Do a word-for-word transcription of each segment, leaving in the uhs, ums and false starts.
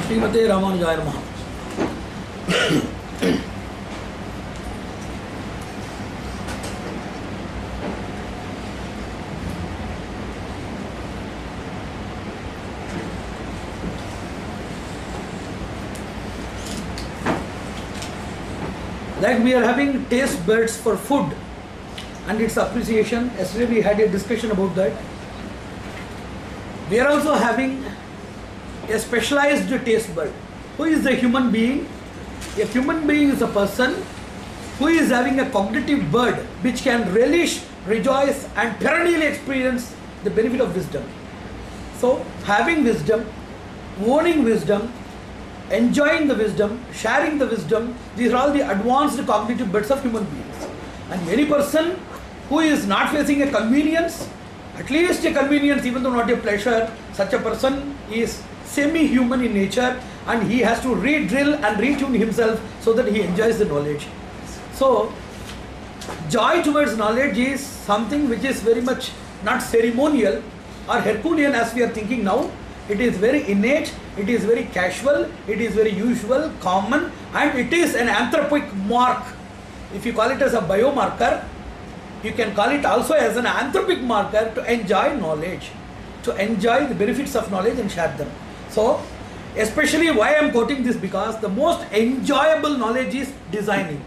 Srimate Ramanujaya Namaha. Like we are having taste buds for food and its appreciation. Yesterday we had a discussion about that. We are also having a specialized taste bud. Who is a human being? A human being is a person who is having a cognitive bud which can relish, rejoice and perennially experience the benefit of wisdom. So having wisdom, owning wisdom, enjoying the wisdom, sharing the wisdom, these are all the advanced cognitive buds of human beings. And any person who is not facing a convenience, at least a convenience even though not a pleasure, such a person is semi-human in nature and he has to re-drill and retune himself so that he enjoys the knowledge. So, joy towards knowledge is something which is very much not ceremonial or Herculean as we are thinking now. It is very innate, it is very casual, it is very usual, common, and it is an anthropic mark. If you call it as a biomarker, you can call it also as an anthropic marker to enjoy knowledge, to enjoy the benefits of knowledge and share them. So, especially why I am quoting this, because the most enjoyable knowledge is designing.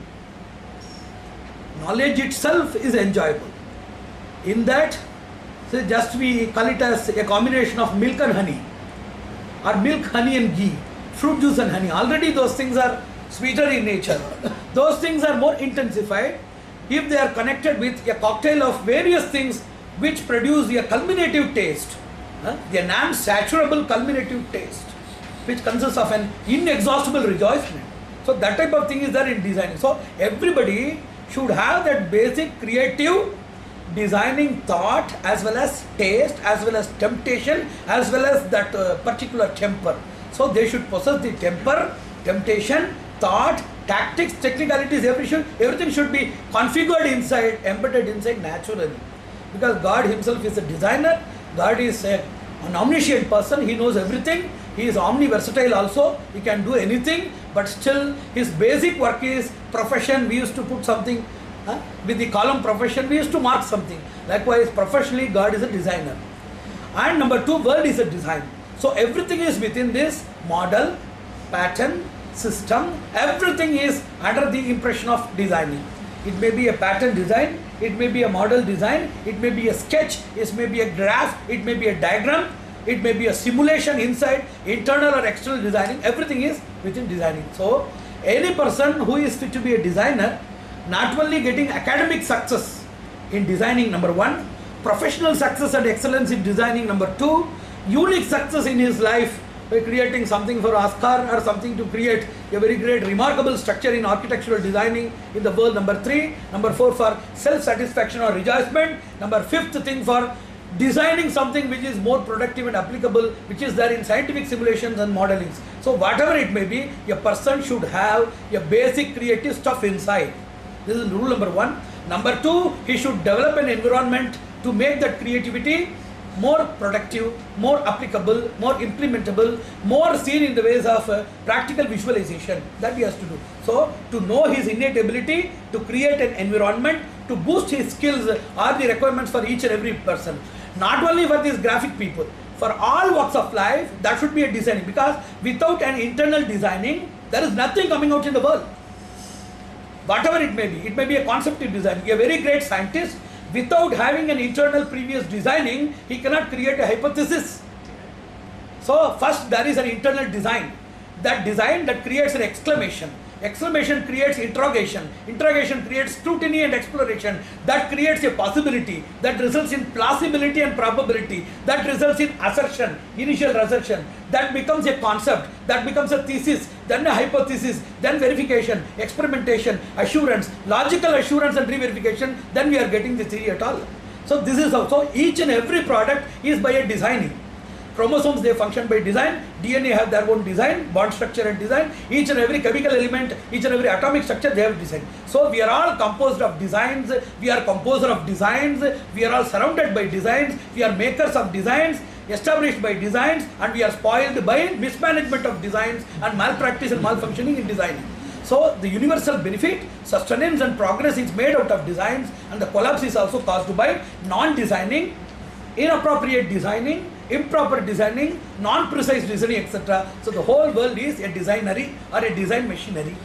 Knowledge itself is enjoyable. In that, so just we call it as a combination of milk and honey, or milk, honey and ghee, fruit juice and honey. Already those things are sweeter in nature. Those things are more intensified if they are connected with a cocktail of various things which produce a culminative taste, uh, the non-saturable culminative taste, which consists of an inexhaustible rejoicement. So that type of thing is there in designing. So everybody should have that basic creative designing thought as well as taste, as well as temptation, as well as that uh, particular temper. So they should possess the temper, temptation, thought, tactics, technicalities, everything, everything should be configured inside, embedded inside naturally. Because God himself is a designer, God is a, an omniscient person, he knows everything, he is omniversatile also, he can do anything, but still his basic work is profession. We used to put something Huh? with the column profession, we used to mark something. Likewise, professionally, God is a designer. And number two, world is a design. So everything is within this model, pattern, system. Everything is under the impression of designing. It may be a pattern design, it may be a model design, it may be a sketch, it may be a graph, it may be a diagram, it may be a simulation inside, internal or external designing. Everything is within designing. So any person who is fit to be a designer, not only getting academic success in designing, number one, professional success and excellence in designing, number two, unique success in his life by creating something for Oscar or something to create a very great remarkable structure in architectural designing in the world, number three, number four for self-satisfaction or rejoicement, number fifth thing for designing something which is more productive and applicable, which is there in scientific simulations and modelings. So whatever it may be, a person should have a basic creative stuff inside. This is rule number one. Number two, he should develop an environment to make that creativity more productive, more applicable, more implementable, more seen in the ways of uh, practical visualization that he has to do. So, to know his innate ability to create an environment, to boost his skills are the requirements for each and every person. Not only for these graphic people, for all walks of life, that should be a designing, because without an internal designing, there is nothing coming out in the world. Whatever it may be, it may be a conceptual design. A very great scientist, without having an internal previous designing, he cannot create a hypothesis. So first there is an internal design. That design that creates an exclamation. Exclamation creates interrogation. Interrogation creates scrutiny and exploration. That creates a possibility. That results in plausibility and probability. That results in assertion, initial assertion. That becomes a concept. That becomes a thesis. Then a hypothesis. Then verification, experimentation, assurance, logical assurance and re-verification. Then we are getting the theory at all. So this is how. So each and every product is by a designing. Chromosomes, they function by design. D N A have their own design, bond structure and design. Each and every chemical element, each and every atomic structure, they have design. So we are all composed of designs. We are composer of designs. We are all surrounded by designs. We are makers of designs. established by designs, and we are spoiled by mismanagement of designs and malpractice and malfunctioning in designing. So the universal benefit, sustenance and progress is made out of designs, and the collapse is also caused by non-designing, inappropriate designing, improper designing, non-precise designing, et cetera. So the whole world is a designery or a design machinery.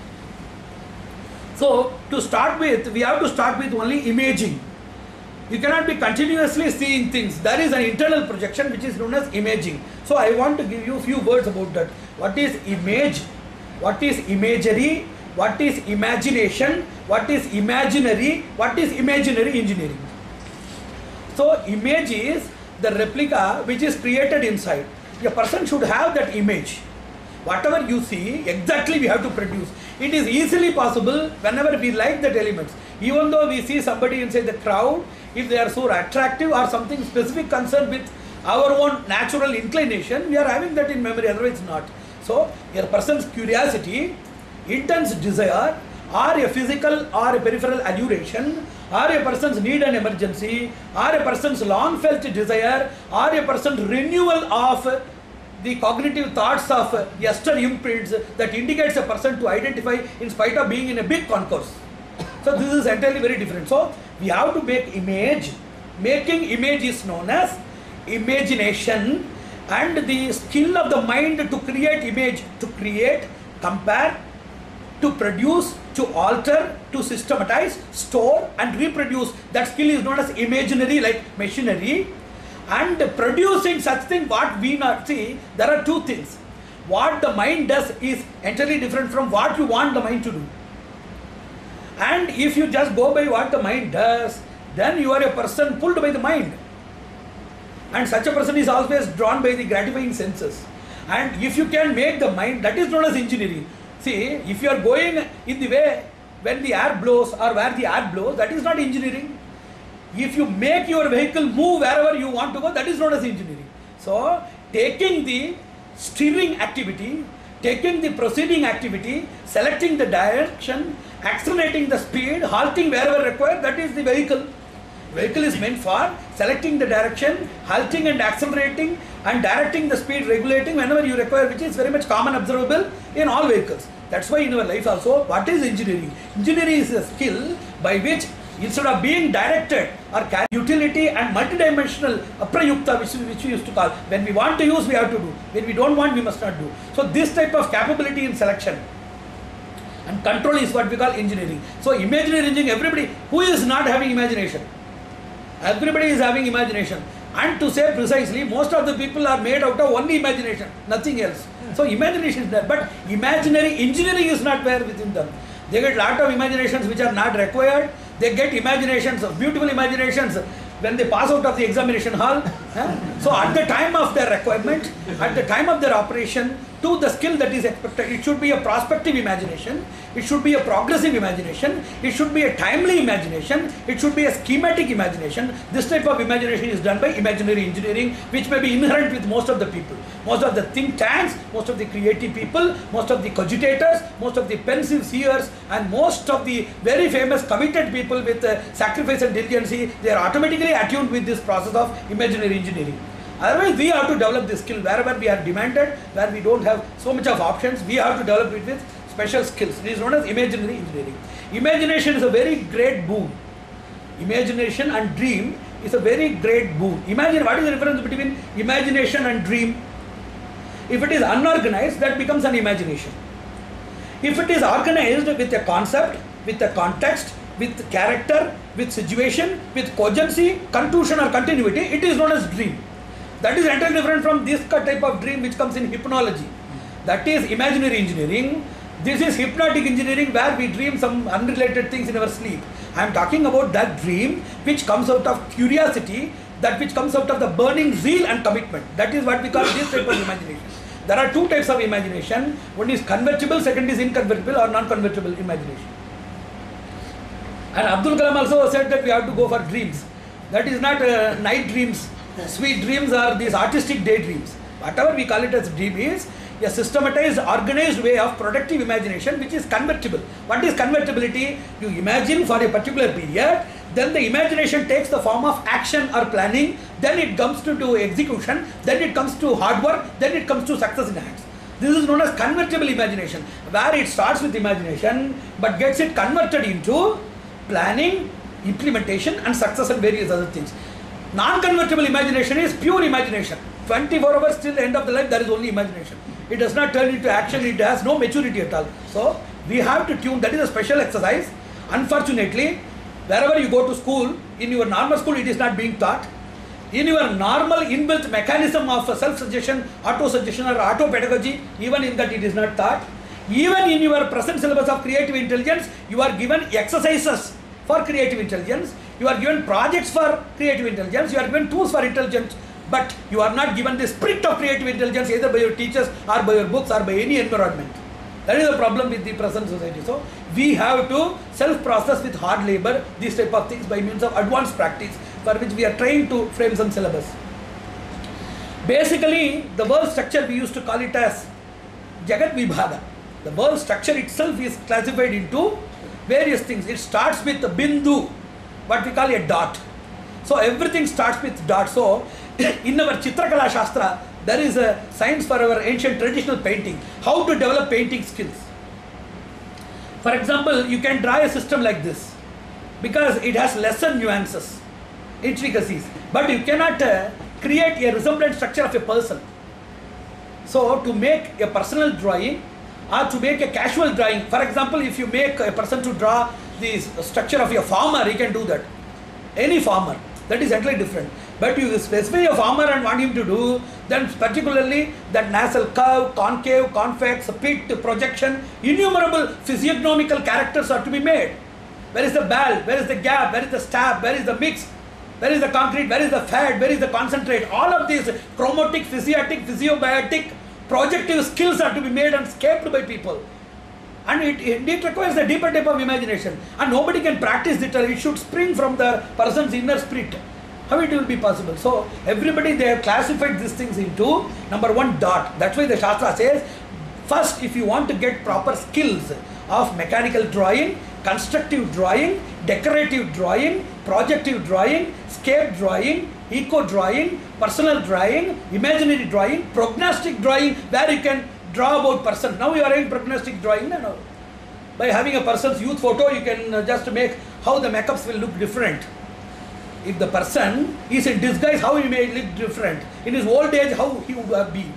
So to start with, we have to start with only imaging. You cannot be continuously seeing things. There is an internal projection which is known as imaging. So I want to give you a few words about that. What is image? What is imagery? What is imagination? What is imaginary? What is imaginary engineering? So image is the replica which is created inside. A person should have that image. Whatever you see, exactly we have to produce. It is easily possible whenever we like that elements. Even though we see somebody inside the crowd, if they are so attractive or something specific concerned with our own natural inclination, we are having that in memory, otherwise not. So, a person's curiosity, intense desire, or a physical or a peripheral alluration, or a person's need and emergency, or a person's long felt desire, or a person's renewal of the cognitive thoughts of yester imprints that indicates a person to identify in spite of being in a big concourse. So this is entirely very different. So we have to make image. Making image is known as imagination, and the skill of the mind to create image, to create, compare, to produce, to alter, to systematize, store and reproduce. That skill is known as imaginary, like machinery. And producing such thing, what we not see, there are two things. What the mind does is entirely different from what you want the mind to do. And if you just go by what the mind does, then you are a person pulled by the mind. And such a person is always drawn by the gratifying senses. And if you can make the mind, that is known as engineering. See, if you are going in the way when the air blows or where the air blows, that is not engineering. If you make your vehicle move wherever you want to go, that is known as engineering. So, taking the steering activity, taking the proceeding activity, selecting the direction, accelerating the speed, halting wherever required, that is the vehicle. Vehicle is meant for selecting the direction, halting and accelerating, and directing the speed, regulating whenever you require, which is very much common observable in all vehicles. That's why in our life also, what is engineering? Engineering is a skill by which instead of being directed or carry utility and multidimensional aprayukta, which, which we used to call, when we want to use, we have to do. When we don't want, we must not do. So this type of capability in selection and control is what we call engineering. So imaginary engineering, everybody, who is not having imagination? Everybody is having imagination. And to say precisely, most of the people are made out of only imagination, nothing else. So imagination is there, but imaginary engineering is not there within them. They get lot of imaginations which are not required. They get imaginations, beautiful imaginations when they pass out of the examination hall. So at the time of their requirement, at the time of their operation, to the skill that is expected, it should be a prospective imagination, it should be a progressive imagination, it should be a timely imagination, it should be a schematic imagination. This type of imagination is done by imaginary engineering, which may be inherent with most of the people. Most of the think tanks, most of the creative people, most of the cogitators, most of the pensive seers, and most of the very famous committed people with uh, sacrifice and diligence, they are automatically attuned with this process of imaginary engineering. Otherwise, we have to develop this skill wherever we are demanded, where we don't have so much of options, we have to develop it with special skills. It is known as imaginary engineering. Imagination is a very great boon. Imagination and dream is a very great boon. Imagine, what is the difference between imagination and dream? If it is unorganized, that becomes an imagination. If it is organized with a concept, with a context, with character, with situation, with cogency, conclusion or continuity, it is known as dream. That is entirely different from this type of dream which comes in hypnology. That is imaginary engineering. This is hypnotic engineering, where we dream some unrelated things in our sleep. I am talking about that dream which comes out of curiosity, that which comes out of the burning zeal and commitment. That is what we call this type of imagination. There are two types of imagination. One is convertible, second is inconvertible or non-convertible imagination. And Abdul Kalam also said that we have to go for dreams. That is not uh, night dreams. Sweet dreams are these artistic daydreams. Whatever we call it as dream is a systematized, organized way of productive imagination which is convertible. What is convertibility? You imagine for a particular period then the imagination takes the form of action or planning, then it comes to do execution, then it comes to hard work, then it comes to success in hands. This is known as convertible imagination, where it starts with imagination but gets it converted into planning, implementation and success and various other things. Non-convertible imagination is pure imagination. twenty-four hours till the end of the life there is only imagination. It does not turn into action, it has no maturity at all. So we have to tune, that is a special exercise. Unfortunately, wherever you go to school, in your normal school it is not being taught. In your normal inbuilt mechanism of self-suggestion, auto-suggestion or auto-pedagogy, even in that it is not taught. Even in your present syllabus of creative intelligence, you are given exercises for creative intelligence, you are given projects for creative intelligence, you are given tools for intelligence, but you are not given the spirit of creative intelligence either by your teachers or by your books or by any environment. That is the problem with the present society. So we have to self-process with hard labor these type of things by means of advanced practice, for which we are trying to frame some syllabus. Basically, the world structure we used to call it as Jagat Vibhaga. The world structure itself is classified into various things. It starts with a bindu, what we call a dot. So everything starts with dot. So in our Chitrakala Shastra, there is a science for our ancient traditional painting, how to develop painting skills. For example, you can draw a system like this because it has lesser nuances, intricacies, but you cannot uh, create a resemblant structure of a person. So to make a personal drawing or to make a casual drawing, for example, if you make a person to draw the structure of a farmer, he can do that. Any farmer, that is entirely different. But you specify a farmer and want him to do, then particularly that nasal curve, concave, convex, pit, projection, innumerable physiognomical characters are to be made. Where is the ball? Where is the gap? Where is the stab? Where is the mix? Where is the concrete? Where is the fat? Where is the concentrate? All of these chromatic, physiatic, physiobiotic, projective skills are to be made and scaped by people. And it, it, it requires a deeper type of imagination. And nobody can practice it. It should spring from the person's inner spirit. How it will be possible? So everybody, they have classified these things into number one, dot. That's why the Shastra says, first if you want to get proper skills of mechanical drawing, constructive drawing, decorative drawing, projective drawing, scape drawing, eco drawing, personal drawing, imaginary drawing, prognostic drawing, where you can draw about person. Now you are having prognostic drawing. No, no. By having a person's youth photo, you can just make how the makeups will look different. If the person is in disguise, how he may look different. In his old age, how he would have been.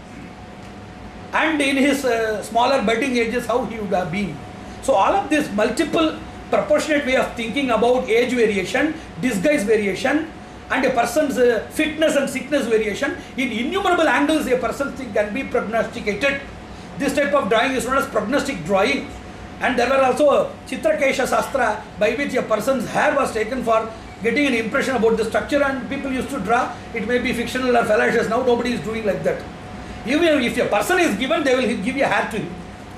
And in his uh, smaller budding ages, how he would have been. So all of this multiple proportionate way of thinking about age variation, disguise variation, and a person's uh, fitness and sickness variation, in innumerable angles a person's thing can be prognosticated. This type of drawing is known as prognostic drawing. And there were also Chitrakesha Shastra, by which a person's hair was taken for getting an impression about the structure, and people used to draw. It may be fictional or fallacious. Now nobody is doing like that. Even if a person is given, they will give you a hair to him.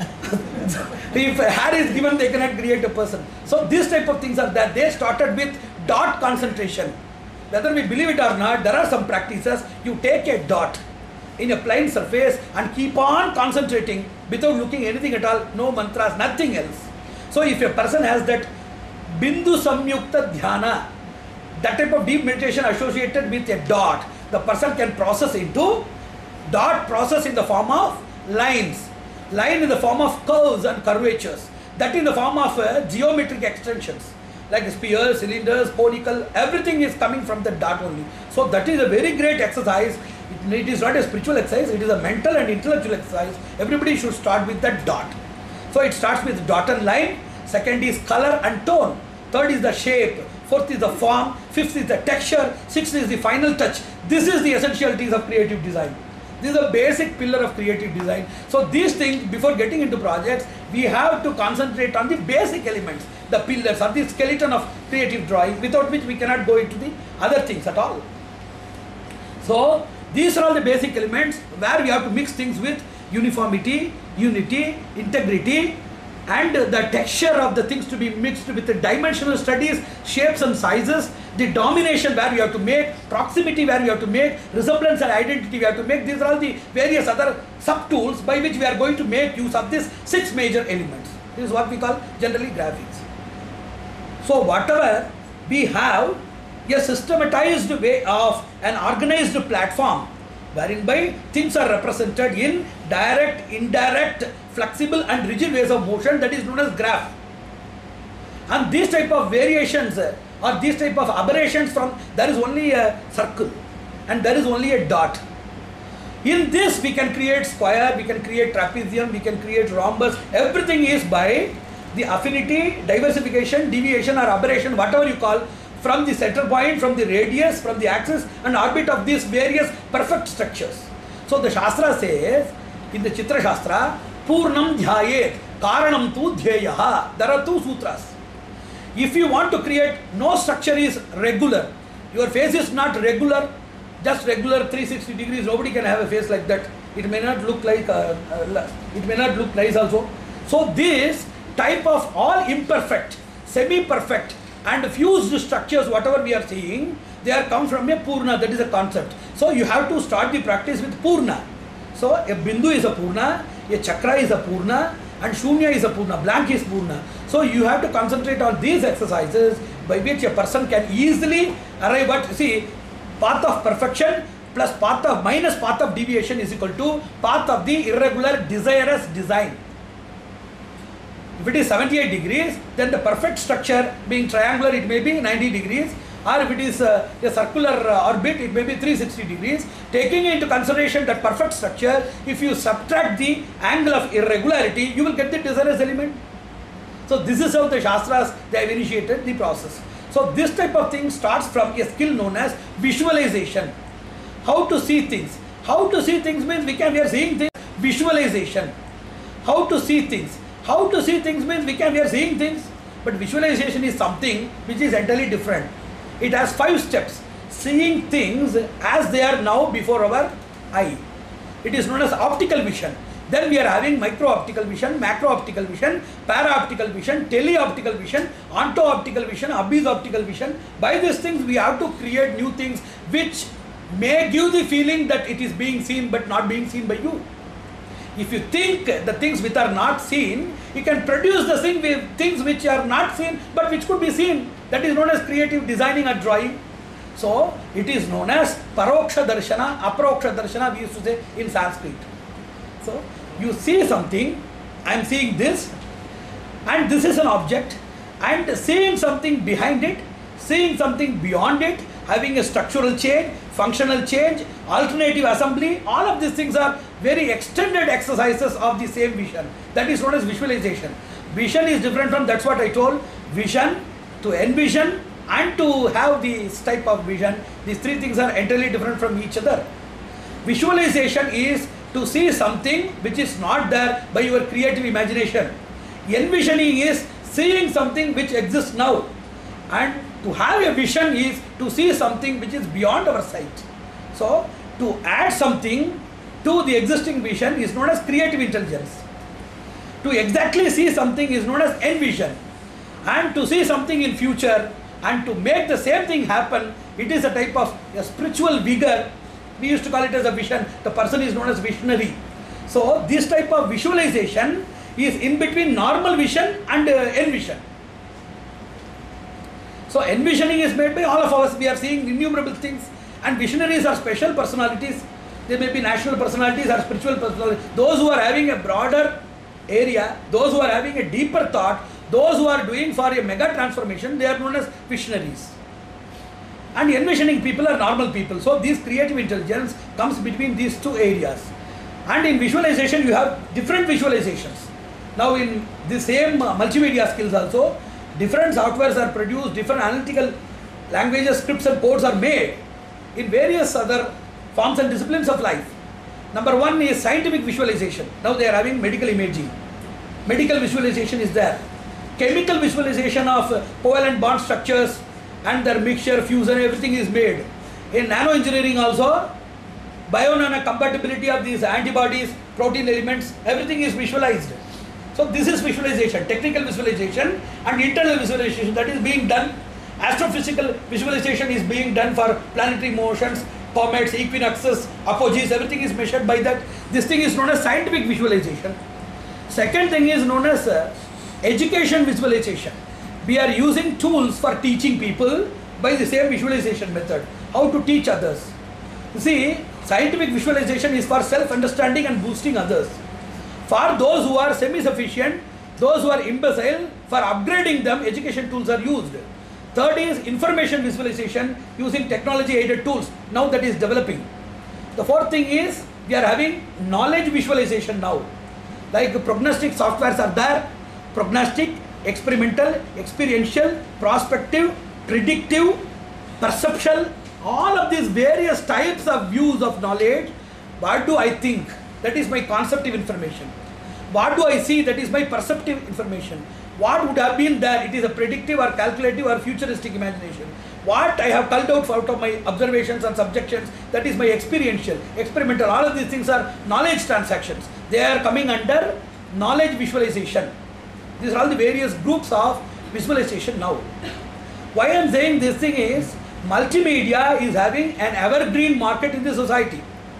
If a hair is given, they cannot create a person. So these type of things are there. They started with dot concentration. Whether we believe it or not, there are some practices. You take a dot in a plain surface and keep on concentrating without looking anything at all. No mantras, nothing else. So if a person has that bindu samyukta dhyana, that type of deep meditation associated with a dot, the person can process into dot process in the form of lines, line in the form of curves and curvatures, that in the form of uh, geometric extensions like spheres, cylinders, conical, everything is coming from the dot only. So that is a very great exercise. It, it is not a spiritual exercise, it is a mental and intellectual exercise. Everybody should start with that dot. So it starts with dot and line, second is color and tone, third is the shape, fourth is the form, fifth is the texture, sixth is the final touch. This is the essentialities of creative design. This is a basic pillar of creative design. So these things, before getting into projects, we have to concentrate on the basic elements, the pillars or the skeleton of creative drawing, without which we cannot go into the other things at all. So these are all the basic elements where we have to mix things with uniformity, unity, integrity, and the texture of the things to be mixed with the dimensional studies, shapes and sizes, the domination where we have to make, proximity where we have to make, resemblance and identity we have to make. These are all the various other sub-tools by which we are going to make use of these six major elements. This is what we call generally graphics. So whatever we have a systematized way of an organized platform wherein by things are represented in direct, indirect, flexible and rigid ways of motion, that is known as graph. And these type of variations or these type of aberrations from, there is only a circle and there is only a dot. In this we can create square, we can create trapezium, we can create rhombus. Everything is by the affinity, diversification, deviation or aberration, whatever you call, from the center point, from the radius, from the axis and orbit of these various perfect structures. So the Shastra says, in the Chitra Shastra, Purnam Dhyayet, Karanam tu Dhyeyaha. There are two sutras. If you want to create, no structure is regular. Your face is not regular, just regular three hundred sixty degrees. Nobody can have a face like that. It may not look like, uh, uh, it may not look nice also. So this type of all imperfect, semi-perfect and fused structures, whatever we are seeing, they are come from a Purna, that is a concept. So you have to start the practice with Purna. So a Bindu is a Purna, a Chakra is a Purna, and Shunya is a Purna, blank is Purna. So you have to concentrate on these exercises by which a person can easily arrive at, see, path of perfection plus path of minus path of deviation is equal to path of the irregular desirous design. If it is seventy-eight degrees, then the perfect structure being triangular, it may be ninety degrees, or if it is uh, a circular uh, orbit, it may be three hundred sixty degrees. Taking into consideration that perfect structure, if you subtract the angle of irregularity, you will get the desirous element. So this is how the Shastras, they have initiated the process. So this type of thing starts from a skill known as visualization. How to see things. How to see things means we can, we are seeing things. Visualization. How to see things. How to see things means we can, we are seeing things. But visualization is something which is entirely different. It has five steps. Seeing things as they are now before our eye. It is known as optical vision. Then we are having micro-optical vision, macro-optical vision, para-optical vision, tele-optical vision, onto-optical vision, abyss-optical vision. By these things we have to create new things which may give the feeling that it is being seen but not being seen by you. If you think the things which are not seen, you can produce the thing with things which are not seen but which could be seen. That is known as creative designing or drawing. So it is known as Paroksha Darshana, Aproksha Darshana, we used to say in Sanskrit. So you see something, I am seeing this, and this is an object, and seeing something behind it, seeing something beyond it, having a structural change, functional change, alternative assembly, all of these things are very extended exercises of the same vision. That is known as visualization. Vision is different from, that's what I told, vision, to envision, and to have this type of vision. These three things are entirely different from each other. Visualization is to see something which is not there by your creative imagination. Envisioning is seeing something which exists now. And to have a vision is to see something which is beyond our sight. So to add something to the existing vision is known as creative intelligence. To exactly see something is known as envision. And to see something in future and to make the same thing happen, it is a type of a spiritual vigor. We used to call it as a vision. The person is known as visionary. So this type of visualization is in between normal vision and uh, envision. So envisioning is made by all of us. We are seeing innumerable things, and visionaries are special personalities. They may be national personalities or spiritual personalities. Those who are having a broader area, those who are having a deeper thought, those who are doing for a mega transformation, they are known as visionaries. And envisioning people are normal people. So this creative intelligence comes between these two areas. And in visualization you have different visualizations. Now in the same uh, multimedia skills also, different softwares are produced, different analytical languages, scripts and codes are made in various other forms and disciplines of life. Number one is scientific visualization. Now they are having medical imaging. Medical visualization is there. Chemical visualization of uh, covalent bond structures and their mixture, fusion, everything is made. In nanoengineering also, bio-nano compatibility of these antibodies, protein elements, everything is visualized. So this is visualization, technical visualization and internal visualization that is being done. Astrophysical visualization is being done for planetary motions, comets, equinoxes, apogees, everything is measured by that. This thing is known as scientific visualization. Second thing is known as uh, education visualization. We are using tools for teaching people by the same visualization method. How to teach others. You see, scientific visualization is for self-understanding and boosting others. For those who are semi-sufficient, those who are imbecile, for upgrading them, education tools are used. Third is information visualization using technology-aided tools. Now that is developing. The fourth thing is we are having knowledge visualization now. Like prognostic softwares are there. Prognostic, experimental, experiential, prospective, predictive, perceptual. All of these various types of views of knowledge. What do I think? That is my conceptive information. What do I see? That is my perceptive information. What would have been there? It is a predictive or calculative or futuristic imagination. What I have culled out out of my observations and subjections, that is my experiential, experimental. All of these things are knowledge transactions. They are coming under knowledge visualization. These are all the various groups of visualization now. Why I am saying this thing is, multimedia is having an evergreen market in the society.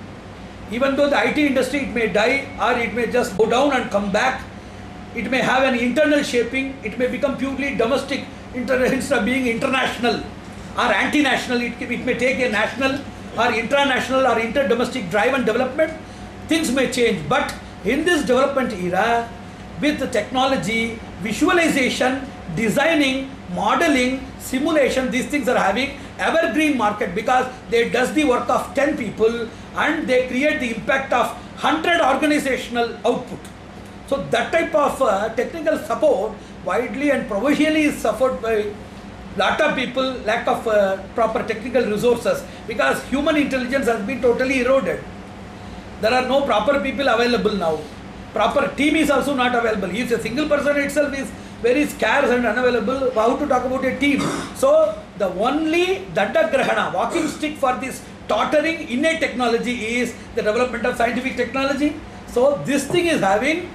Even though the I T industry, it may die or it may just go down and come back. It may have an internal shaping. It may become purely domestic instead of being international or anti-national. It, it may take a national or intranational or inter-domestic drive and development. Things may change. But in this development era, with the technology, visualization, designing, modeling, simulation, these things are having evergreen market because they does the work of ten people and they create the impact of one hundred organizational output. So that type of uh, technical support widely and provincially is suffered by lot of people, lack of uh, proper technical resources, because human intelligence has been totally eroded. There are no proper people available now. Proper team is also not available. If a single person itself is very scarce and unavailable, how to talk about a team? So the only Dada Grahana, walking stick for this tottering innate technology is the development of scientific technology. So this thing is having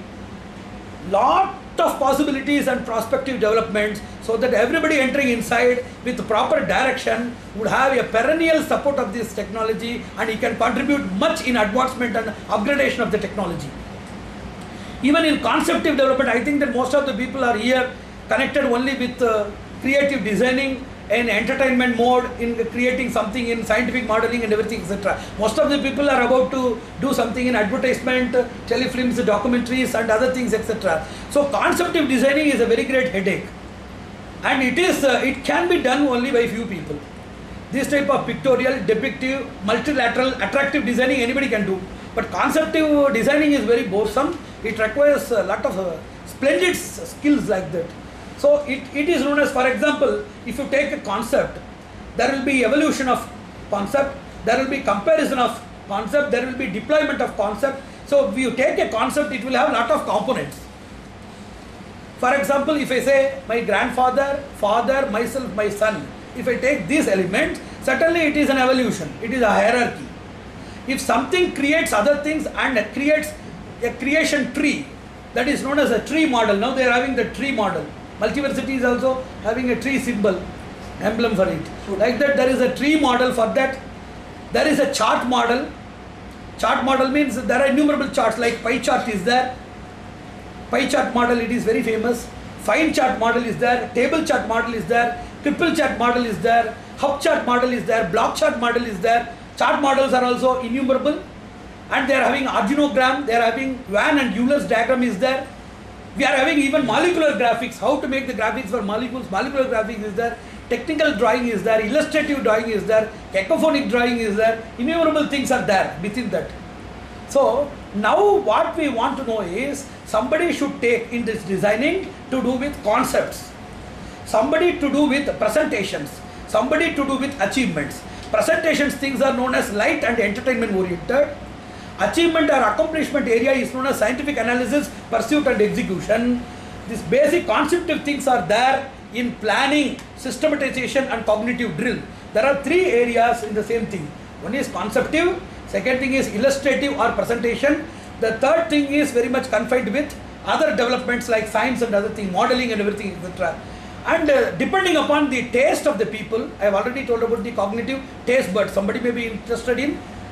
lot of possibilities and prospective developments, so that everybody entering inside with proper direction would have a perennial support of this technology, and he can contribute much in advancement and upgradation of the technology. Even in conceptive development, I think that most of the people are here connected only with uh, creative designing and entertainment mode, in creating something in scientific modeling and everything, et cetera. Most of the people are about to do something in advertisement, telefilms, documentaries and other things, et cetera. So conceptive designing is a very great headache, and it is uh, it can be done only by few people. This type of pictorial, depictive, multilateral, attractive designing anybody can do, but conceptive designing is very boresome. It requires a lot of uh, splendid skills like that. So it, it is known as, for example, if you take a concept, there will be evolution of concept, there will be comparison of concept, there will be deployment of concept. So if you take a concept, it will have a lot of components. For example, if I say my grandfather, father, myself, my son, if I take these elements, certainly it is an evolution, it is a hierarchy. If something creates other things and creates a creation tree, that is known as a tree model. Now they are having the tree model. Multiversity is also having a tree symbol, emblem for it. Like that, there is a tree model for that. There is a chart model. Chart model means there are innumerable charts, like pie chart is there. Pie chart model, it is very famous. Fine chart model is there. Table chart model is there. Triple chart model is there. Hub chart model is there. Block chart model is there. Chart models are also innumerable. And they are having Arduinogram. They are having Van and Euler's diagram is there. We are having even molecular graphics, how to make the graphics for molecules. Molecular graphics is there, technical drawing is there, illustrative drawing is there, cacophonic drawing is there, innumerable things are there within that. So now what we want to know is, somebody should take in this designing to do with concepts, somebody to do with presentations, somebody to do with achievements. Presentations things are known as light and entertainment oriented. Achievement or accomplishment area is known as scientific analysis, pursuit and execution. These basic conceptive things are there in planning, systematization and cognitive drill. There are three areas in the same thing. One is conceptive, second thing is illustrative or presentation. The third thing is very much confined with other developments like science and other things, modeling and everything, et cetera. And uh, depending upon the taste of the people, I have already told about the cognitive taste buds. Somebody may be interested in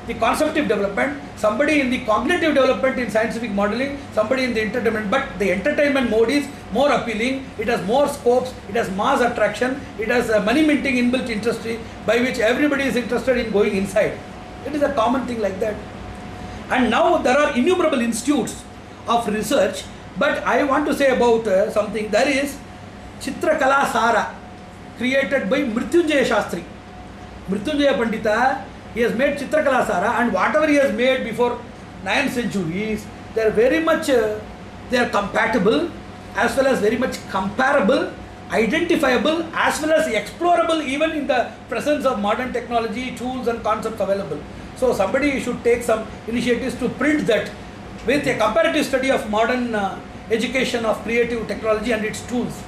the conceptive development, somebody in the cognitive development in scientific modeling, somebody in the entertainment. But the entertainment mode is more appealing, it has more scopes, it has mass attraction, it has a money minting inbuilt industry by which everybody is interested in going inside. It is a common thing like that. And now there are innumerable institutes of research, but I want to say about uh, something. There is Chitrakala Sara, created by Mrityunjaya Shastri. Mrityunjaya Pandita, he has made Chitrakala Sara, and whatever he has made before nine centuries, they are very much, uh, they are compatible, as well as very much comparable, identifiable, as well as explorable even in the presence of modern technology, tools and concepts available. So somebody should take some initiatives to print that with a comparative study of modern uh, education of creative technology and its tools.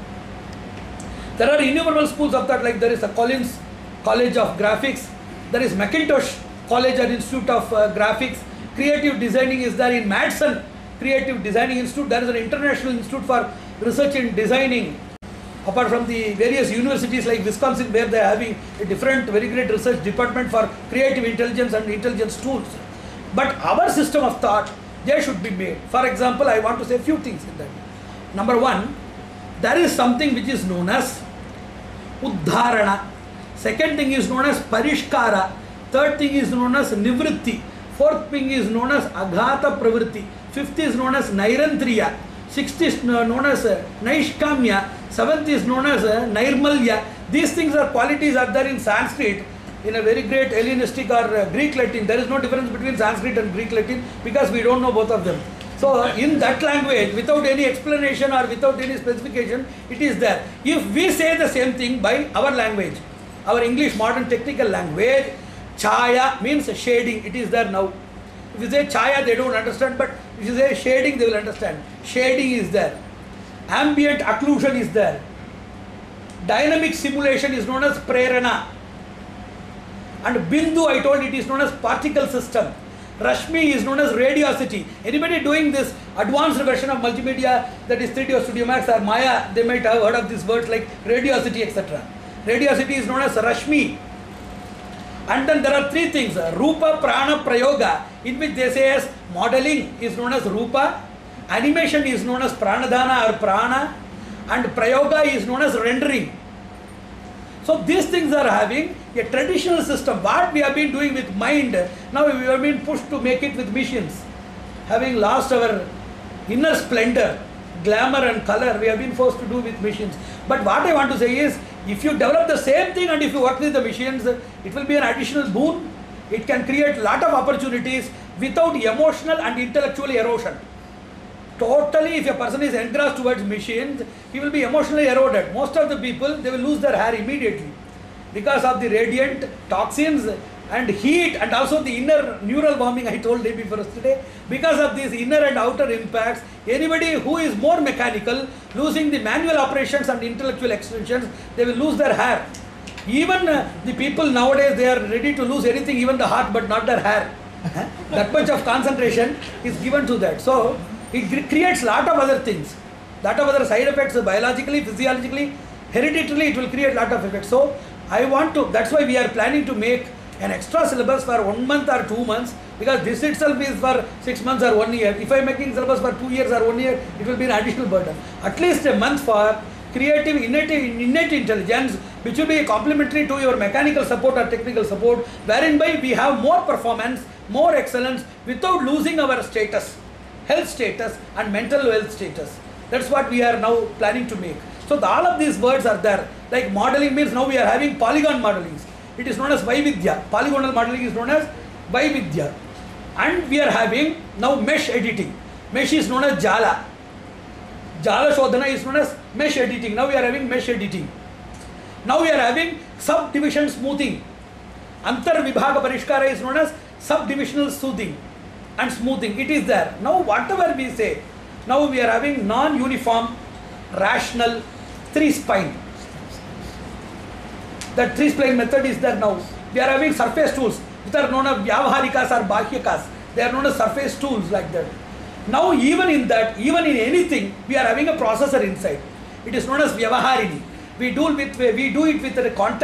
There are innumerable schools of that, like there is a Collins College of Graphics, there is Macintosh College and Institute of uh, Graphics, creative designing is there in Madsen Creative Designing Institute, there is an international institute for research in designing, apart from the various universities like Wisconsin where they are having a different very great research department for creative intelligence and intelligence tools. But our system of thought, they should be made. For example, I want to say a few things in that. Number one, there is something which is known as Uddharana. Second thing is known as Parishkara. Third thing is known as Nivritti. Fourth thing is known as Aghata Pravritti. Fifth is known as Nairantriya. Sixth is known as Naishkamya. Seventh is known as Nairmalya. These things are qualities are there in Sanskrit, in a very great Hellenistic or Greek Latin. There is no difference between Sanskrit and Greek Latin because we don't know both of them. So in that language, without any explanation or without any specification, it is there. If we say the same thing by our language, our English modern technical language, Chaya means shading, it is there now. If you say Chaya, they don't understand, but if you say shading, they will understand. Shading is there. Ambient occlusion is there. Dynamic simulation is known as Prerana. And Bindu, I told it is known as particle system. Rashmi is known as radiosity. Anybody doing this advanced version of multimedia, that is three D or Studio Max or Maya, they might have heard of these words like radiosity, et cetera. Radiosity is known as Rashmi. And then there are three things: Rupa, Prana, Prayoga, in which they say as modeling is known as Rupa, animation is known as Pranadhana or Prana, and Prayoga is known as rendering. So these things are having a traditional system. What we have been doing with mind, now we have been pushed to make it with machines. Having lost our inner splendor, glamour and color, we have been forced to do with machines. But what I want to say is, if you develop the same thing and if you work with the machines, it will be an additional boon. It can create a lot of opportunities without emotional and intellectual erosion. Totally, if a person is engrossed towards machines, he will be emotionally eroded. Most of the people, they will lose their hair immediately because of the radiant toxins and heat, and also the inner neural warming I told day before yesterday. Because of these inner and outer impacts, anybody who is more mechanical, losing the manual operations and intellectual extensions, they will lose their hair. Even uh, the people nowadays, they are ready to lose anything, even the heart, but not their hair. That much of concentration is given to that. So it creates lot of other things, lot of other side effects, biologically, physiologically, hereditarily, it will create lot of effects. So I want to, that's why we are planning to make an extra syllabus for one month or two months, because this itself is for six months or one year. If I am making syllabus for two years or one year, it will be an additional burden. At least a month for creative innate, innate intelligence, which will be complementary to your mechanical support or technical support, wherein by we have more performance, more excellence, without losing our status, health status and mental health status. That's what we are now planning to make. So the, all of these words are there. Like modeling means now we are having polygon modeling. It is known as Vaividya. Polygonal modeling is known as Vaividya. And we are having now mesh editing. Mesh is known as Jala. Jala Shodhana is known as mesh editing. Now we are having mesh editing. Now we are having subdivision smoothing. Antar Vibhaga Parishkara is known as subdivisional soothing and smoothing. It is there. Now whatever we say, now we are having non-uniform, rational, three-spine. That three-spine method is there now. We are having surface tools which are known as Vyavaharikas or Bhahyakas. They are known as surface tools like that. Now even in that, even in anything, we are having a processor inside. It is known as Vyavaharini. We do, with, we do it with the context,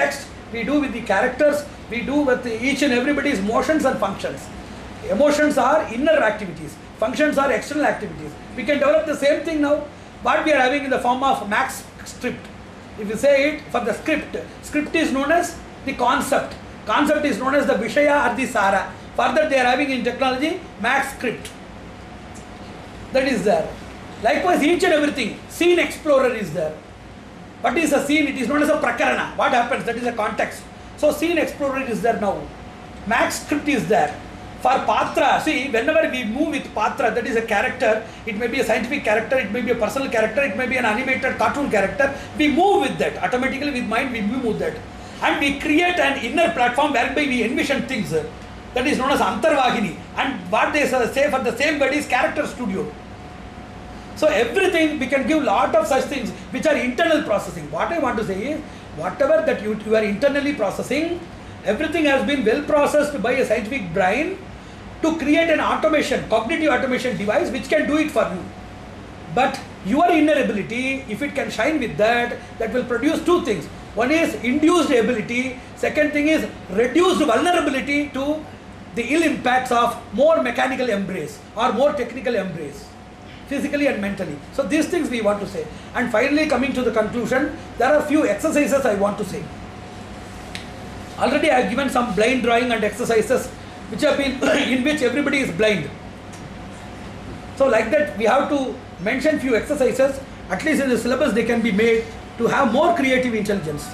we do with the characters, we do with each and everybody's motions and functions. Emotions are inner activities, functions are external activities. We can develop the same thing now, what we are having in the form of Max script. If you say it for the script, script is known as the concept. Concept is known as the Vishaya or the Sara. Further they are having in technology Max script. That is there. Likewise each and everything, scene explorer is there. What is a scene? It is known as a prakarana. What happens? That is a context. So scene explorer is there now. Max script is there. For Patra, see, whenever we move with Patra, that is a character, it may be a scientific character, it may be a personal character, it may be an animated cartoon character, we move with that. Automatically with mind we move with that. And we create an inner platform whereby we envision things. That is known as Antarvahini. And what they say for the same word is character studio. So everything, we can give lot of such things which are internal processing. What I want to say is, whatever that you, you are internally processing, everything has been well processed by a scientific brain to create an automation, cognitive automation device which can do it for you. But your inner ability, if it can shine with that, that will produce two things. One is induced ability, second thing is reduced vulnerability to the ill impacts of more mechanical embrace or more technical embrace, physically and mentally. So these things we want to say. And finally coming to the conclusion, there are a few exercises I want to say. Already I have given some blind drawing and exercises which have been in which everybody is blind. So like that we have to mention few exercises, at least in the syllabus they can be made to have more creative intelligence.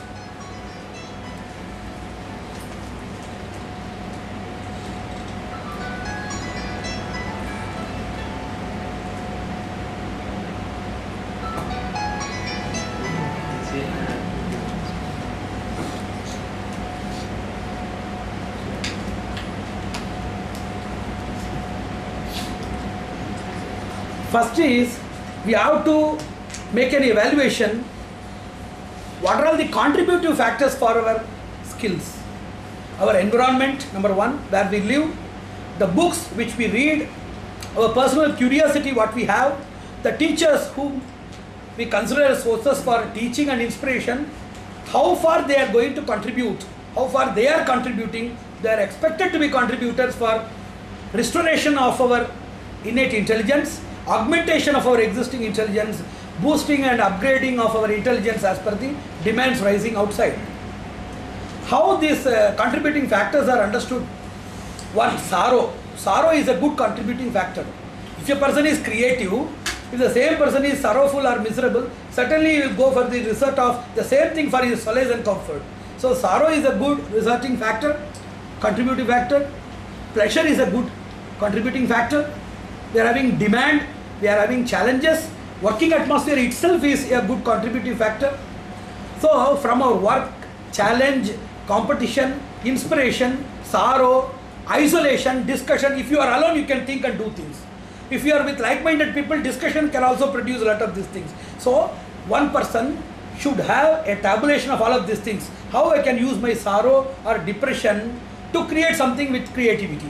First is, we have to make an evaluation. What are all the contributive factors for our skills? Our environment, number one, where we live, the books which we read, our personal curiosity what we have, the teachers whom we consider as sources for teaching and inspiration, how far they are going to contribute, how far they are contributing, they are expected to be contributors for restoration of our innate intelligence, augmentation of our existing intelligence, boosting and upgrading of our intelligence as per the demands rising outside. How these uh, contributing factors are understood? One, sorrow. Sorrow is a good contributing factor. If a person is creative, if the same person is sorrowful or miserable, certainly he will go for the result of the same thing for his solace and comfort. So sorrow is a good resulting factor, contributing factor. Pleasure is a good contributing factor. We are having demand, we are having challenges. Working atmosphere itself is a good contributing factor. So from our work, challenge, competition, inspiration, sorrow, isolation, discussion, if you are alone you can think and do things. If you are with like-minded people, discussion can also produce a lot of these things. So one person should have a tabulation of all of these things. How I can use my sorrow or depression to create something with creativity.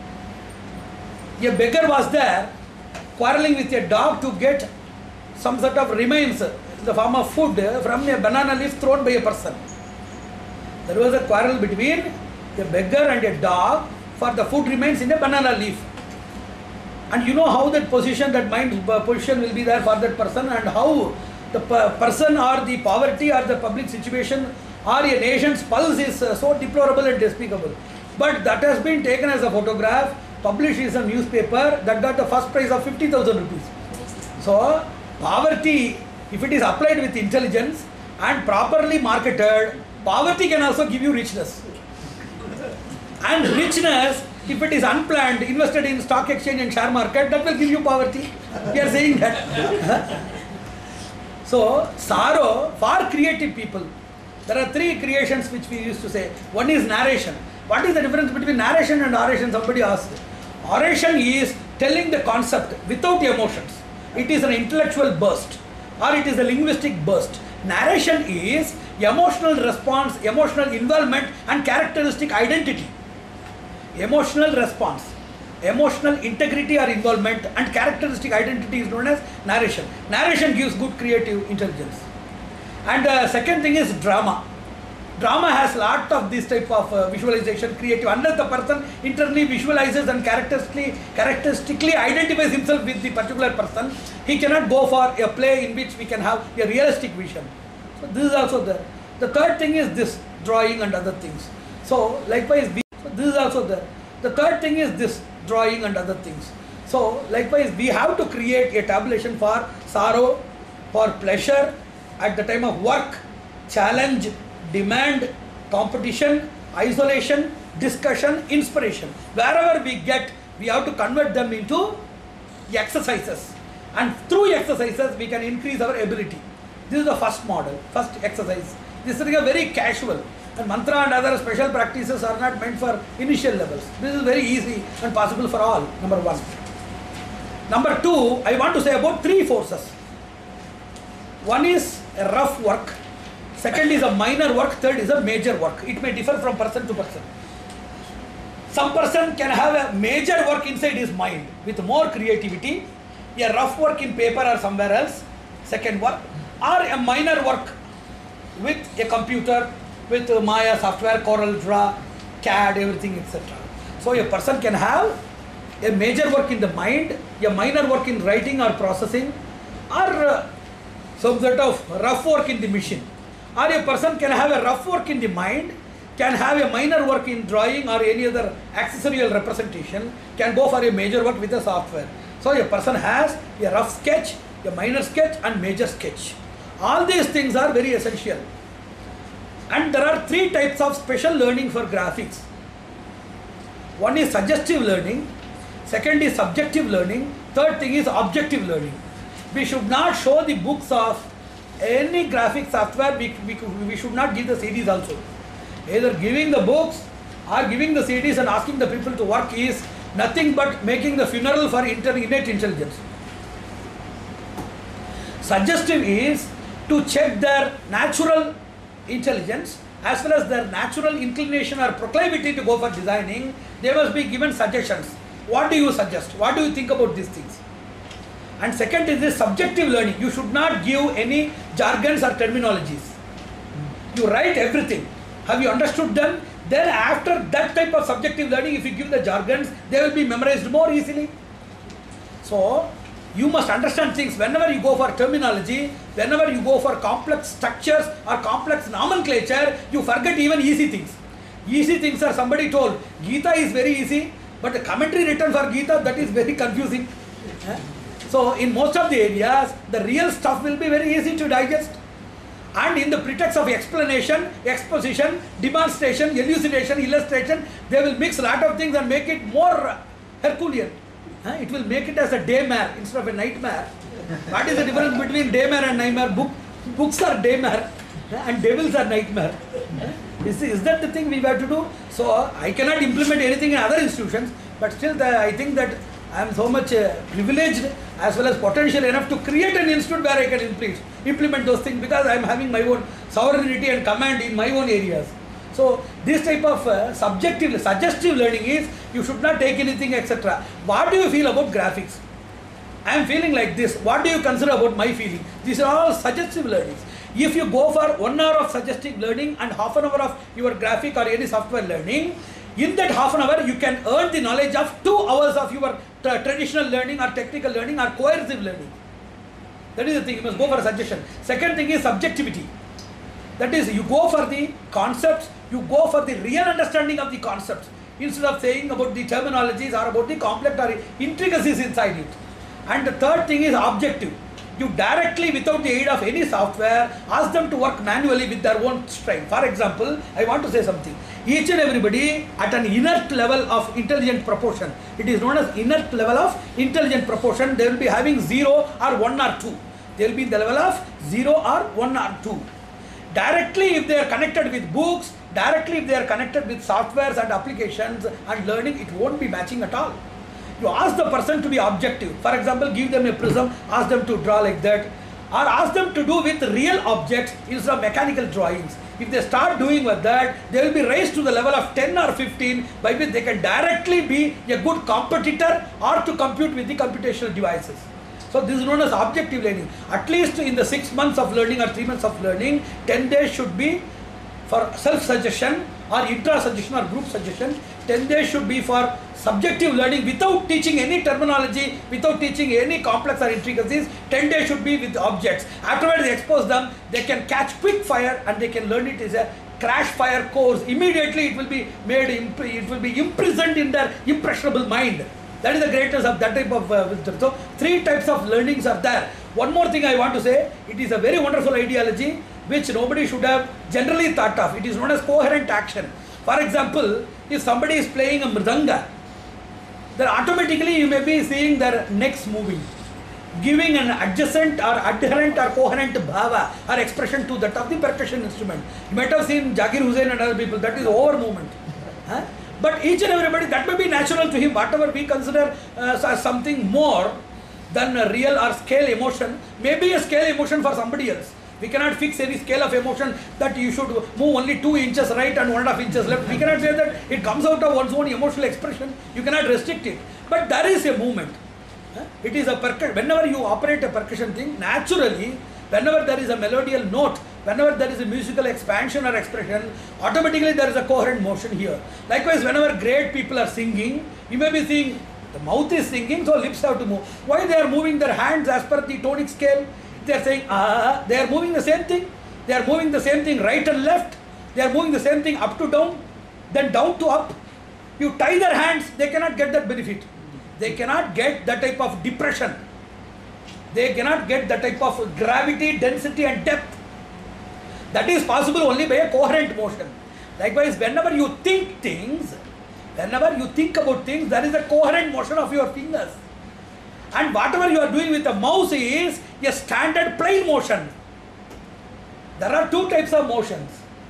A beggar was there quarreling with a dog to get some sort of remains in the form of food from a banana leaf thrown by a person. There was a quarrel between a beggar and a dog for the food remains in a banana leaf. And you know how that position, that mind position will be there for that person, and how the person or the poverty or the public situation or a nation's pulse is so deplorable and despicable. But that has been taken as a photograph, published in some newspaper, that got the first prize of fifty thousand rupees. So poverty, if it is applied with intelligence and properly marketed, poverty can also give you richness. And richness, if it is unplanned, invested in stock exchange and share market, that will give you poverty. We are saying that. So sorrow for creative people, there are three creations which we used to say. One is narration. What is the difference between narration and oration? Somebody asked. Oration is telling the concept without emotions. It is an intellectual burst or it is a linguistic burst. Narration is emotional response, emotional involvement and characteristic identity. Emotional response, emotional integrity or involvement and characteristic identity is known as narration. Narration gives good creative intelligence. And the second thing is drama. Drama has lot of this type of uh, visualization, creative. Unless the person internally visualizes and characteristically, characteristically identifies himself with the particular person, he cannot go for a play in which we can have a realistic vision. So this is also there. The third thing is this, drawing and other things. So likewise, we, so this is also there. The third thing is this, drawing and other things. So likewise, we have to create a tabulation for sorrow, for pleasure, at the time of work, challenge, demand, competition, isolation, discussion, inspiration. Wherever we get, we have to convert them into exercises. And through exercises, we can increase our ability. This is the first model, first exercise. This is a very casual. And mantra and other special practices are not meant for initial levels. This is very easy and possible for all, number one. Number two, I want to say about three forces. One is a rough work. Second is a minor work, third is a major work. It may differ from person to person. Some person can have a major work inside his mind with more creativity, a rough work in paper or somewhere else, second work, or a minor work with a computer, with Maya software, Corel Draw, C A D, everything, et cetera. So a person can have a major work in the mind, a minor work in writing or processing, or uh, some sort of rough work in the machine. Or a person can have a rough work in the mind, can have a minor work in drawing or any other accessorial representation, can go for a major work with a software. So a person has a rough sketch, a minor sketch and major sketch. All these things are very essential. And there are three types of special learning for graphics. One is suggestive learning, second is subjective learning, third thing is objective learning. We should not show the books of any graphic software, we, we, we should not give the C Ds also. Either giving the books or giving the C Ds and asking the people to work is nothing but making the funeral for inter innate intelligence. Suggestive is to check their natural intelligence as well as their natural inclination or proclivity to go for designing. They must be given suggestions. What do you suggest? What do you think about these things? And second is this subjective learning. You should not give any jargons or terminologies. You write everything. Have you understood them? Then after that type of subjective learning, if you give the jargons, they will be memorized more easily. So you must understand things. Whenever you go for terminology, whenever you go for complex structures or complex nomenclature, you forget even easy things. Easy things are somebody told. Gita is very easy, but the commentary written for Gita, that is very confusing. So in most of the areas, the real stuff will be very easy to digest. And in the pretext of explanation, exposition, demonstration, elucidation, illustration, they will mix a lot of things and make it more Herculean. It will make it as a daymare instead of a nightmare. What is the difference between daymare and nightmare? Book, books are daymare and devils are nightmare. Is, is that the thing we have to do? So I cannot implement anything in other institutions, but still the, I think that I am so much uh, privileged as well as potential enough to create an institute where I can implement, implement those things, because I am having my own sovereignty and command in my own areas. So this type of uh, subjective, suggestive learning is you should not take anything, et cetera. What do you feel about graphics? I am feeling like this. What do you consider about my feeling? These are all suggestive learnings. If you go for one hour of suggestive learning and half an hour of your graphic or any software learning, in that half an hour you can earn the knowledge of two hours of your tra traditional learning or technical learning or coercive learning. That is the thing. You must go for a suggestion. Second thing is subjectivity. That is, you go for the concepts, you go for the real understanding of the concepts instead of saying about the terminologies or about the complex or intricacies inside it. And the third thing is objective. You directly, without the aid of any software, ask them to work manually with their own strength. For example, I want to say something. Each and everybody at an inert level of intelligent proportion, it is known as inert level of intelligent proportion, they will be having zero or one or two. They will be in the level of zero or one or two. Directly, if they are connected with books, directly if they are connected with softwares and applications and learning, it won't be matching at all. You ask the person to be objective. For example, give them a prism, ask them to draw like that, or ask them to do with real objects instead of mechanical drawings. If they start doing with that, they will be raised to the level of ten or fifteen, by which they can directly be a good competitor or to compute with the computational devices. So this is known as objective learning. At least in the six months of learning or three months of learning, ten days should be for self-suggestion or intra-suggestion or group suggestion. ten days should be for subjective learning without teaching any terminology, without teaching any complex or intricacies. ten days should be with objects. Afterwards they expose them, they can catch quick fire and they can learn it as a crash fire course. Immediately it will be made, it will be imprisoned in their impressionable mind. That is the greatness of that type of uh, wisdom. So three types of learnings are there. One more thing I want to say, it is a very wonderful ideology which nobody should have generally thought of. It is known as coherent action. For example, if somebody is playing a mridanga, then automatically you may be seeing their necks moving, giving an adjacent or adherent or coherent bhava or expression to that of the percussion instrument. You might have seen Zakir Hussain and other people, that is over movement. Huh? But each and everybody, that may be natural to him. Whatever we consider uh, as something more than a real or scale emotion, may be a scale emotion for somebody else. We cannot fix any scale of emotion that you should move only two inches right and one and a half inches left. We cannot say that it comes out of one's own emotional expression. You cannot restrict it. But there is a movement. It is a percussion. Whenever you operate a percussion thing, naturally, whenever there is a melodial note, whenever there is a musical expansion or expression, automatically there is a coherent motion here. Likewise, whenever great people are singing, you may be seeing the mouth is singing, so lips have to move. Why they are moving their hands as per the tonic scale? They are saying, ah, they are moving the same thing. They are moving the same thing right and left. They are moving the same thing up to down, then down to up. You tie their hands, they cannot get that benefit. They cannot get that type of depression. They cannot get that type of gravity, density and depth. That is possible only by a coherent motion. Likewise, whenever you think things, whenever you think about things, there is a coherent motion of your fingers. And whatever you are doing with the mouse is a standard plain motion. There are two types of motions.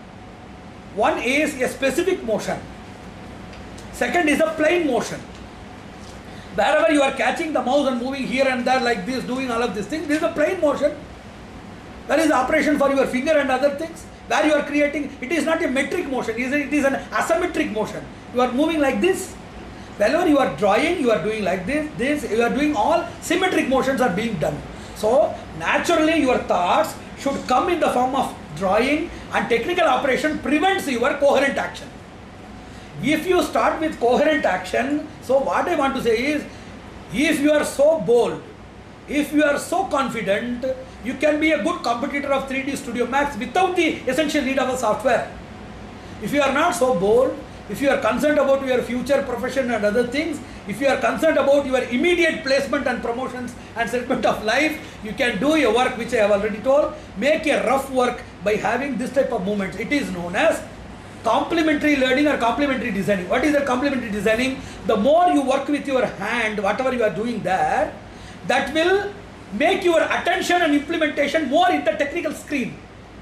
One is a specific motion. Second is a plain motion. Wherever you are catching the mouse and moving here and there like this, doing all of these things, this is a plain motion. There is operation for your finger and other things. Where you are creating, it is not a metric motion, it is an asymmetric motion. You are moving like this. Whenever you are drawing, you are doing like this, this, you are doing all symmetric motions are being done. So, naturally your thoughts should come in the form of drawing, and technical operation prevents your coherent action. If you start with coherent action, so what I want to say is, if you are so bold, if you are so confident, you can be a good competitor of three D Studio Max without the essential need of a software. If you are not so bold, if you are concerned about your future profession and other things, if you are concerned about your immediate placement and promotions and settlement of life, you can do your work, which I have already told. Make a rough work by having this type of movements. It is known as complementary learning or complementary designing. What is the complementary designing? The more you work with your hand, whatever you are doing there, that will make your attention and implementation more in the technical screen.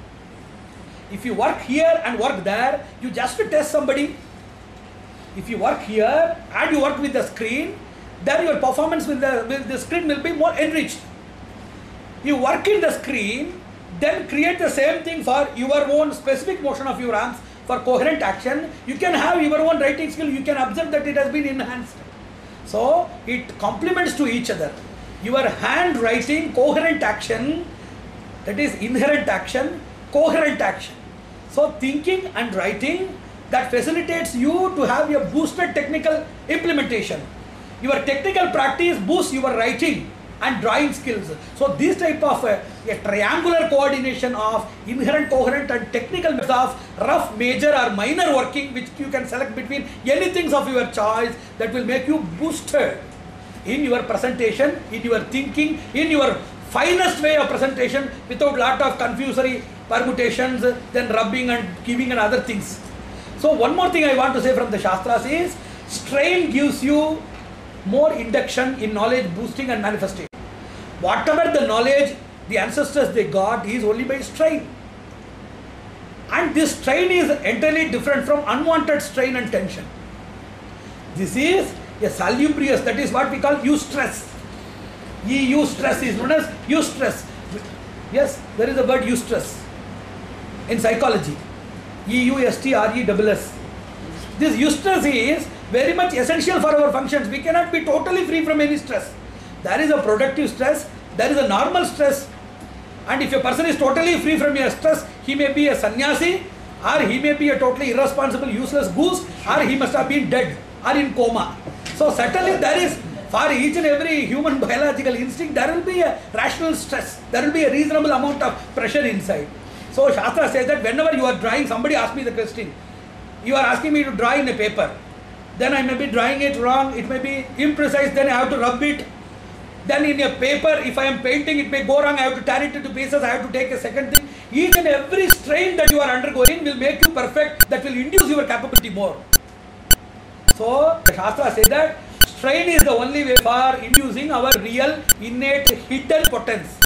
If you work here and work there, you just test somebody. If you work here and you work with the screen, then your performance with the, with the screen will be more enriched. You work in the screen, then create the same thing for your own specific motion of your arms for coherent action. You can have your own writing skill, you can observe that it has been enhanced. So, it complements to each other. Your hand writing, coherent action, that is inherent action, coherent action. So, thinking and writing, that facilitates you to have a boosted technical implementation. Your technical practice boosts your writing and drawing skills. So this type of a, a triangular coordination of inherent, coherent and technical methods of rough, major or minor working, which you can select between anything of your choice, that will make you boosted in your presentation, in your thinking, in your finest way of presentation, without lot of confusory permutations, then rubbing and giving and other things. So one more thing I want to say from the Shastras is, strain gives you more induction in knowledge boosting and manifestation. Whatever the knowledge the ancestors they got is only by strain. And this strain is entirely different from unwanted strain and tension. This is a salubrious, that is what we call eustress. Eustress is known as eustress. Yes, there is a word eustress in psychology. E U S T R E S S. This eustress is very much essential for our functions. We cannot be totally free from any stress. There is a productive stress, there is a normal stress. And if a person is totally free from your stress, he may be a sannyasi or he may be a totally irresponsible, useless goose, or he must have been dead or in coma. So certainly there is, for each and every human biological instinct, there will be a rational stress, there will be a reasonable amount of pressure inside. So Shastra says that whenever you are drawing, somebody asks me the question, you are asking me to draw in a paper, then I may be drawing it wrong, it may be imprecise, then I have to rub it. Then in a paper, if I am painting, it may go wrong, I have to tear it into pieces, I have to take a second thing. Each and every strain that you are undergoing will make you perfect, that will induce your capability more. So Shastra says that strain is the only way for inducing our real, innate, hidden potence.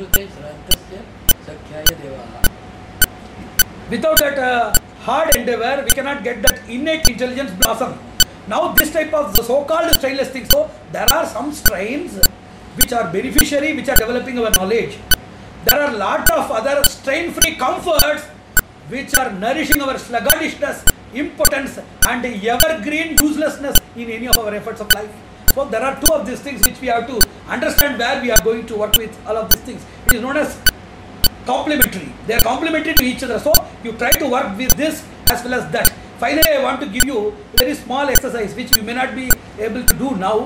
Without that uh, hard endeavor, we cannot get that innate intelligence blossom. Now this type of so-called strainless things, so there are some strains which are beneficiary, which are developing our knowledge. There are lot of other strain-free comforts which are nourishing our sluggishness, impotence and evergreen uselessness in any of our efforts of life. So there are two of these things which we have to understand where we are going to work with all of these things. It is known as complementary. They are complementary to each other. So you try to work with this as well as that. Finally, I want to give you a very small exercise which you may not be able to do now.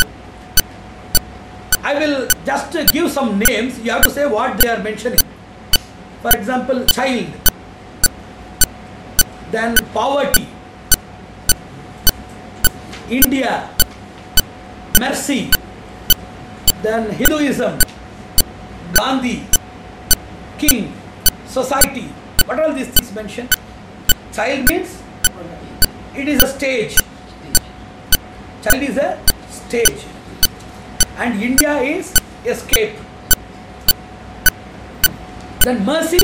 I will just give some names. You have to say what they are mentioning. For example, child, then poverty, India, mercy, then Hinduism, Gandhi, king, society. What are all these things mentioned? Child means it is a stage. Child is a stage. And India is escape. Then mercy.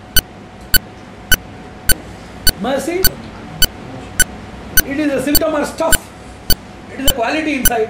Mercy, it is a symptom or stuff. It is a quality inside.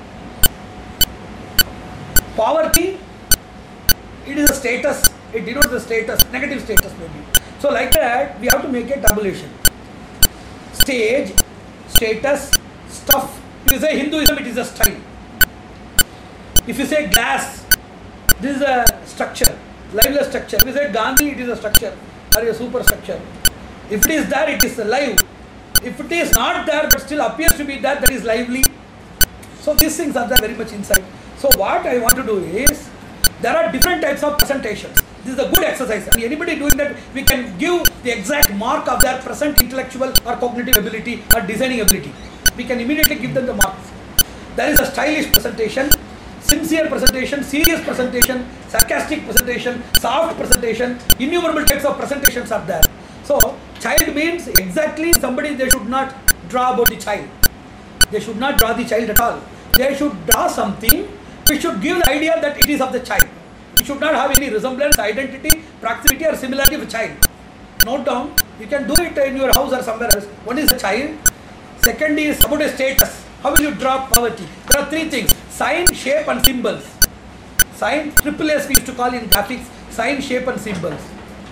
Poverty, it is a status. It denotes the status, negative status maybe. So like that, we have to make a tabulation. Stage, status, stuff. If you say Hinduism, it is a style. If you say glass, this is a structure, liveless structure. If you say Gandhi, it is a structure or a superstructure. If it is there, it is alive. If it is not there but still appears to be there, that is lively. So these things are there very much inside. So what I want to do is, there are different types of presentations. This is a good exercise. And anybody doing that, we can give the exact mark of their present intellectual or cognitive ability or designing ability. We can immediately give them the marks. There is a stylish presentation, sincere presentation, serious presentation, sarcastic presentation, soft presentation. Innumerable types of presentations are there. So child means exactly somebody, they should not draw about the child. They should not draw the child at all. They should draw something which should give the idea that it is of the child. It should not have any resemblance, identity, proximity or similarity of a child. Note down, you can do it in your house or somewhere else. One is a child. Second is about a status. How will you draw poverty? There are three things: sign, shape and symbols. Sign, triple S we used to call in graphics, sign, shape and symbols.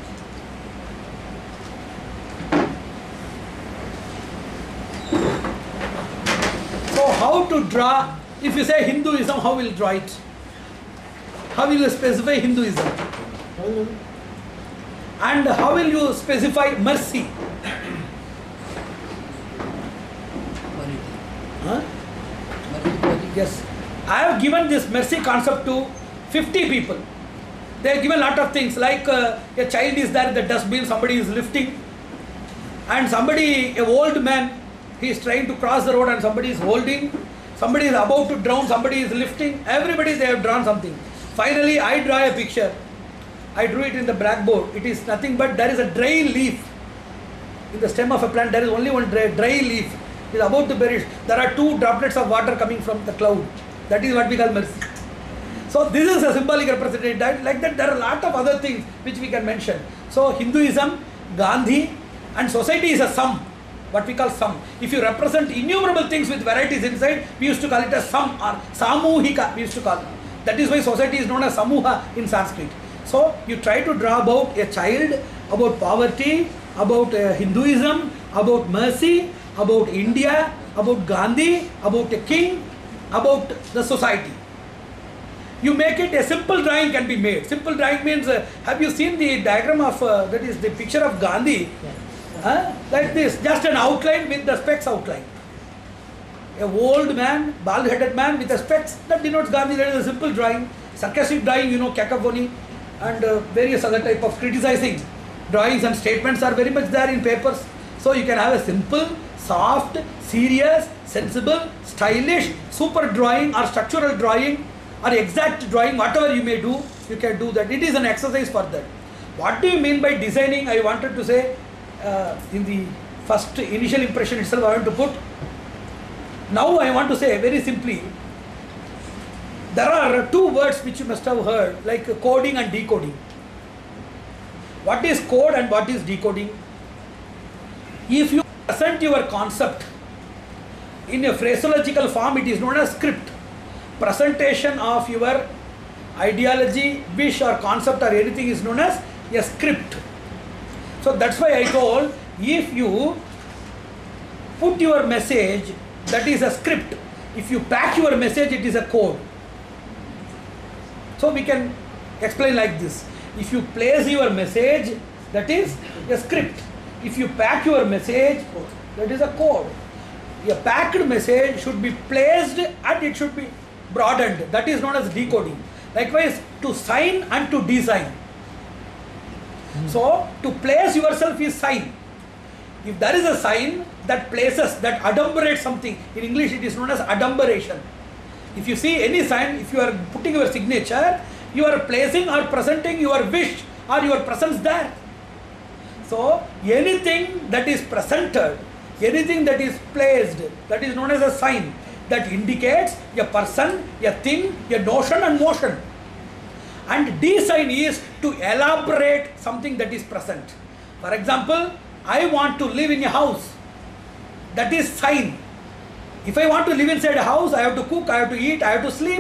So how to draw? If you say Hinduism, how will you draw it? How will you specify Hinduism? And how will you specify mercy? Huh? Yes. I have given this mercy concept to fifty people. They have given a lot of things like uh, a child is there in the dustbin, somebody is lifting, and somebody, a old man, he is trying to cross the road and somebody is holding, somebody is about to drown, somebody is lifting. Everybody, they have drawn something. Finally, I draw a picture. I drew it in the blackboard. It is nothing but there is a dry leaf. In the stem of a plant, there is only one dry, dry leaf. It is about to perish. There are two droplets of water coming from the cloud. That is what we call mercy. So this is a symbolic representation. Like that, there are a lot of other things which we can mention. So Hinduism, Gandhi, and society is a sum. What we call sum. If you represent innumerable things with varieties inside, we used to call it a sum or samuhika. We used to call it. That is why society is known as samuha in Sanskrit. So you try to draw about a child, about poverty, about uh, Hinduism, about mercy, about India, about Gandhi, about a king, about the society. You make it, a simple drawing can be made. Simple drawing means, uh, have you seen the diagram of, uh, that is the picture of Gandhi? Yes. Huh? Like this, just an outline with the specs outline. A old man, bald-headed man with a specs, that denotes Gandhi. That is a simple drawing. Sarcastic drawing, you know, cacophony and uh, various other type of criticizing drawings and statements are very much there in papers. So you can have a simple, soft, serious, sensible, stylish, super drawing or structural drawing or exact drawing, whatever you may do, you can do that. It is an exercise for that. What do you mean by designing? I wanted to say uh, in the first initial impression itself, I want to put. Now I want to say very simply, there are two words which you must have heard, like coding and decoding. What is code and what is decoding? If you present your concept in a phraseological form, it is known as script. Presentation of your ideology, wish or concept or anything is known as a script. So that's why I told, if you put your message, that is a script. If you pack your message, it is a code. So we can explain like this. If you place your message, that is a script. If you pack your message, that is a code. A packed message should be placed and it should be broadened. That is known as decoding. Likewise, to sign and to design. Mm. So, to place yourself is sign. If there is a sign that places, that adumbrates something, in English it is known as adumberation. If you see any sign, if you are putting your signature, you are placing or presenting your wish or your presence there. So, anything that is presented, anything that is placed, that is known as a sign that indicates a person, a thing, a notion and motion. And design is to elaborate something that is present. For example, I want to live in a house. That is sign. If I want to live inside a house, I have to cook, I have to eat, I have to sleep,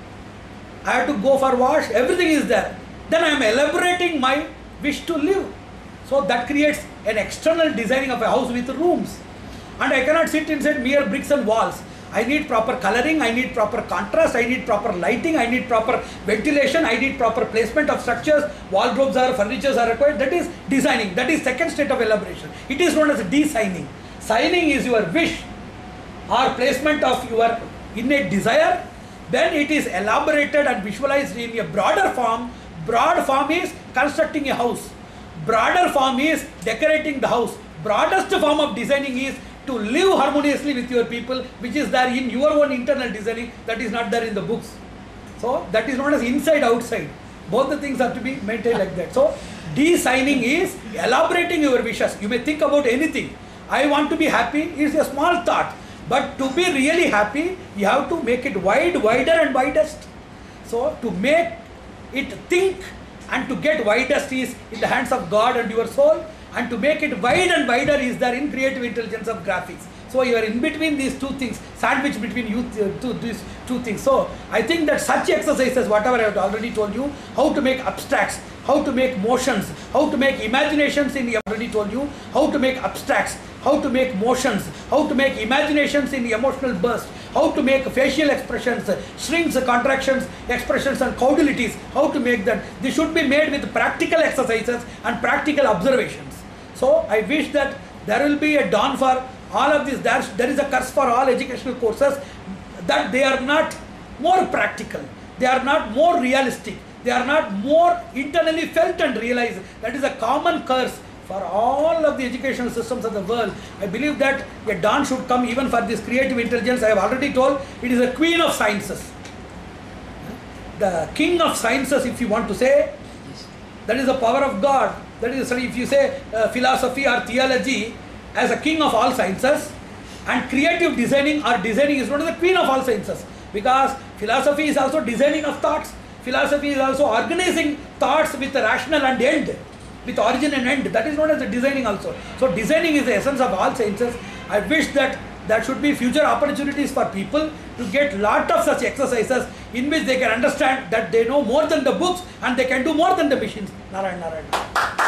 I have to go for wash, everything is there. Then I am elaborating my wish to live. So that creates an external designing of a house with rooms. And I cannot sit inside mere bricks and walls. I need proper coloring, I need proper contrast, I need proper lighting, I need proper ventilation, I need proper placement of structures, wardrobes or furnitures are required. That is designing. That is second state of elaboration. It is known as designing. Signing is your wish or placement of your innate desire. Then it is elaborated and visualized in a broader form. Broad form is constructing a house. Broader form is decorating the house. Broadest form of designing is to live harmoniously with your people, which is there in your own internal designing, that is not there in the books. So that is known as inside outside. Both the things have to be maintained like that. So designing is elaborating your wishes. You may think about anything. I want to be happy is a small thought, but to be really happy, you have to make it wide, wider and widest. So to make it think and to get widest is in the hands of God and your soul, and to make it wide and wider is there in creative intelligence of graphics. So you are in between these two things, sandwich between you uh, two, these two things. So I think that such exercises, whatever I have already told you, how to make abstracts, how to make motions, how to make imaginations in, I have already told you, how to make abstracts, how to make motions, how to make imaginations in emotional burst, how to make facial expressions, shrinks, contractions, expressions and caudalities, how to make that. This should be made with practical exercises and practical observations. So I wish that there will be a dawn for all of this. There, there is a curse for all educational courses that they are not more practical, they are not more realistic, they are not more internally felt and realized. That is a common curse for all of the educational systems of the world. I believe that a dawn should come even for this creative intelligence. I have already told, it is a queen of sciences. The king of sciences, if you want to say, that is the power of God. That is, if you say uh, philosophy or theology as a king of all sciences, and creative designing or designing is known as the queen of all sciences, because philosophy is also designing of thoughts. Philosophy is also organizing thoughts with a rational and end, with origin and end. That is known as the designing also. So designing is the essence of all sciences. I wish that there should be future opportunities for people to get lot of such exercises in which they can understand that they know more than the books and they can do more than the machines. Narayan, Narayan.